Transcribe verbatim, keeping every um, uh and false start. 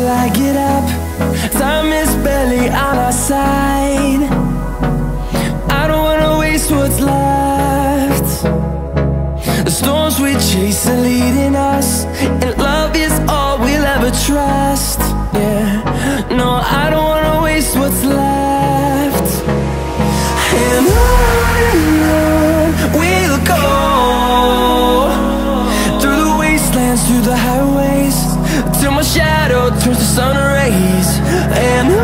till I get up. Time is barely on our side. I don't wanna waste what's left. The storms we chase are leading us, and love is all we'll ever trust. Yeah, no, I don't wanna waste what's left. And on and on we'll go, through the wastelands, through the highways, till my shadow turns to sun rays. And